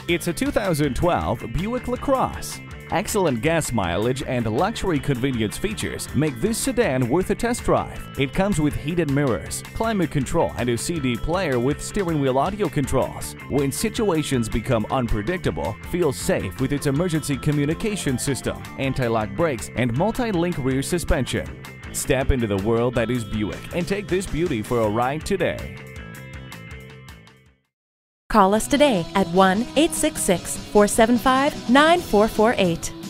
It's a 2012 Buick LaCrosse. Excellent gas mileage and luxury convenience features make this sedan worth a test drive. It comes with heated mirrors, climate control, and a CD player with steering wheel audio controls. When situations become unpredictable, feel safe with its emergency communication system, anti-lock brakes, and multi-link rear suspension. Step into the world that is Buick and take this beauty for a ride today. Call us today at 1-866-475-9448.